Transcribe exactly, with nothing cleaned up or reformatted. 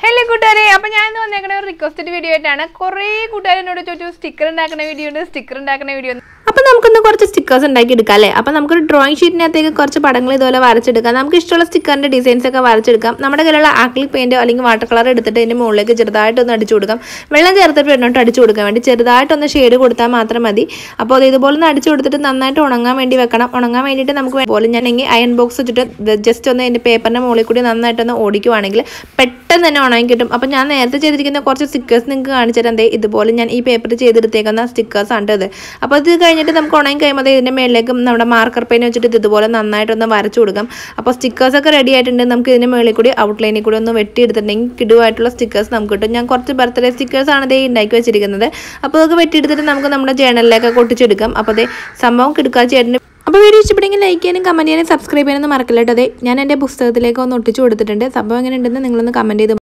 Hello, Kutare. Up and I am requested video at Anna Corre Kutare to sticker and a video, sticker and a video. അപ്പോൾ നമുക്ക് ഇന്ന് കുറച്ച് stickers ഉണ്ടാക്കി എടുക്കാം അല്ലേ അപ്പോൾ നമുക്ക് ഒരു ഡ്രോയിങ് ഷീറ്റിനകത്തേക്ക് കുറച്ച് പടങ്ങൾ ഇതുപോലെ വരച്ചെടുക്കാം നമുക്ക് ഇഷ്ടമുള്ള സ്റ്റിക്കറിന്റെ ഡിസൈൻസ് ഒക്കെ വരച്ചെടുക്കാം നമ്മുടെ കയ്യിലുള്ള ആക്രിലിക് പെയിന്റ് അല്ലെങ്കിൽ വാട്ടർ കളർ എടുത്തിട്ട് ഇതിന്റെ മുകളിലേക്ക് ചെറുതായിട്ട് ഒന്ന് അടിച്ചു കൊടുക്കാം വെള്ളം ചേർത്തിട്ട് വേണം അടിച്ചു കൊടുക്കാൻ വേണ്ടി ചെറുതായിട്ട് ഒന്ന് ഷേഡ് കൊടുത്താൽ മാത്രം മതി അപ്പോൾ അത് ഇതുപോലെ ഒന്ന് അടിച്ചു കൊടുത്തിട്ട് നന്നായിട്ട് ഉണങ്ങാൻ വേണ്ടി വെക്കണം ഉണങ്ങാൻ വേണ്ടിയിട്ട് നമുക്ക് പോലെ ഞാൻ എങ്കിൽ അയൺ ബോക്സ് വെച്ചിട്ട് ജസ്റ്റ് ഒന്ന് ഇതിന്റെ പേപ്പറിന്റെ മുകളിൽ കൂടി നന്നായിട്ട് ഒന്ന് ഓടിക്കുവാണെങ്കിൽ പെട്ടെന്ന് തന്നെ ഉണങ്ങി കിട്ടും അപ്പോൾ ഞാൻ നേരത്തെ ചെയ്തിരിക്കുന്ന കുറച്ച് സ്റ്റിക്കേഴ്സ് നിങ്ങൾക്ക് കാണിച്ചു തരാം ഇതുപോലെ ഞാൻ ഈ പേപ്പറിൽ ചെയ്തെടുത്തേക്കുന്ന സ്റ്റിക്കേഴ്സ് ആണ് ഇത് അപ്പോൾ ഇത് കഴിഞ്ഞിട്ട് നമുക്ക് ഉണങ്ങി കഴിയുമ്പോൾ ഇതിന്റെ മേളിലേക്ക് നമ്മുടെ മാർക്കർ പെൻ വെച്ചിട്ട് ഇതുപോലെ നന്നായിട്ടൊന്ന് വരച്ചു കൊടുക്കാം അപ്പോൾ സ്റ്റിക്കേഴ്സ് ഒക്കെ റെഡി ആയിട്ടുണ്ട് നമുക്ക് ഇതിന്റെ മേളിൽ കൂടി ഔട്ട്ലൈനിൽ കൂടി ഒന്ന് വെട്ടി എടുത്തിട്ടുണ്ടെങ്കിൽ കിടുവായിട്ടുള്ള സ്റ്റിക്കേഴ്സ് നമുക്ക് കിട്ടും ഞാൻ കുറച്ച് ബർത്ത്ഡേ സ്റ്റിക്കേഴ്സ് ആണ് ഇതേ ഉണ്ടാക്കി വെച്ചിരിക്കുന്നത് അപ്പോൾ അതൊക്കെ വെട്ടിയെടുത്തിട്ട് നമുക്ക് നമ്മുടെ ജേണലിലേക്ക് ഒട്ടിച്ചെടുക്കാം അപ്പോൾ അതേ സംഭവം കിടക്കുക ചേട്ടന് അപ്പോൾ വീഡിയോ ഇഷ്ടപ്പെടുമെങ്കിൽ ലൈക്ക് ചെയ്യാനും കമന്റ് ചെയ്യാനും സബ്സ്ക്രൈബ് ചെയ്യാനൊന്നും മറക്കില്ല കേട്ടോ അതെ ഞാൻ എൻ്റെ പുസ്തകത്തിലേക്ക് ഒന്ന് ഒട്ടിച്ചു കൊടുത്തിട്ടുണ്ട് സംഭവം എങ്ങനെ ഉണ്ടെന്ന് നിങ്ങളൊന്ന് കമന്റ് ചെയ്ത്